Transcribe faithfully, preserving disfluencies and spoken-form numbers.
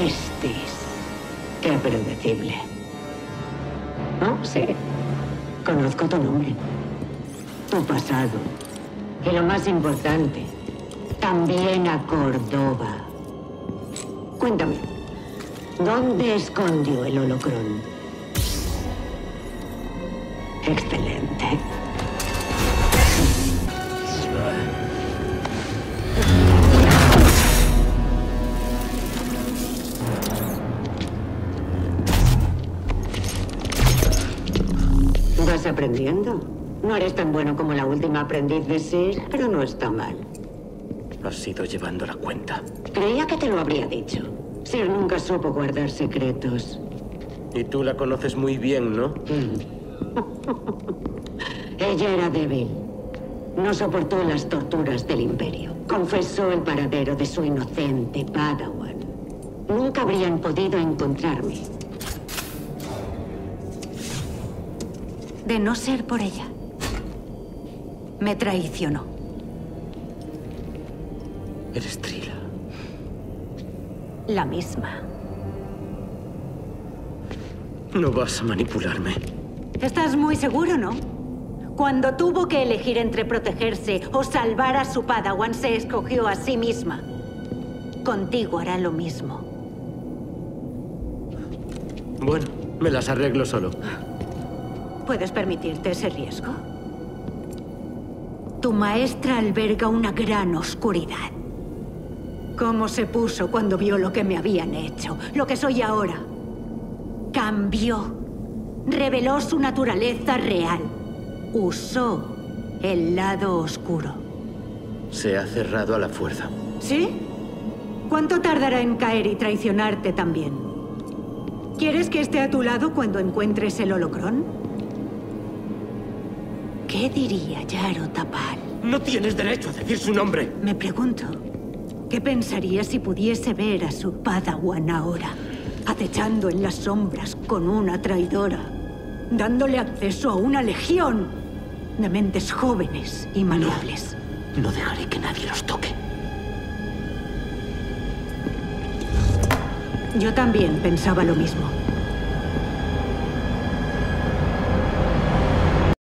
Estis. Qué predecible. Oh, sí. Conozco tu nombre. Tu pasado. Y lo más importante, también a Córdoba. Cuéntame, ¿dónde escondió el holocrón? Excelente. ¿Vas aprendiendo? No eres tan bueno como la última aprendiz de Sir, pero no está mal. Has ido llevando la cuenta. Creía que te lo habría dicho. Sir nunca supo guardar secretos. Y tú la conoces muy bien, ¿no? Ella era débil. No soportó las torturas del Imperio. Confesó el paradero de su inocente Padawan. Nunca habrían podido encontrarme. De no ser por ella, me traicionó. Eres Trila. La misma. No vas a manipularme. ¿Estás muy seguro, no? Cuando tuvo que elegir entre protegerse o salvar a su Padawan, se escogió a sí misma. Contigo hará lo mismo. Bueno, me las arreglo solo. ¿Puedes permitirte ese riesgo? Tu maestra alberga una gran oscuridad. ¿Cómo se puso cuando vio lo que me habían hecho? Lo que soy ahora. Cambió. Reveló su naturaleza real. Usó el lado oscuro. Se ha cerrado a la fuerza. ¿Sí? ¿Cuánto tardará en caer y traicionarte también? ¿Quieres que esté a tu lado cuando encuentres el holocrón? ¿Qué diría Jaro Tapal? No tienes derecho a decir su nombre. Me pregunto, ¿qué pensaría si pudiese ver a su Padawan ahora, acechando en las sombras con una traidora, dándole acceso a una legión de mentes jóvenes y maleables? No, no dejaré que nadie los toque. Yo también pensaba lo mismo.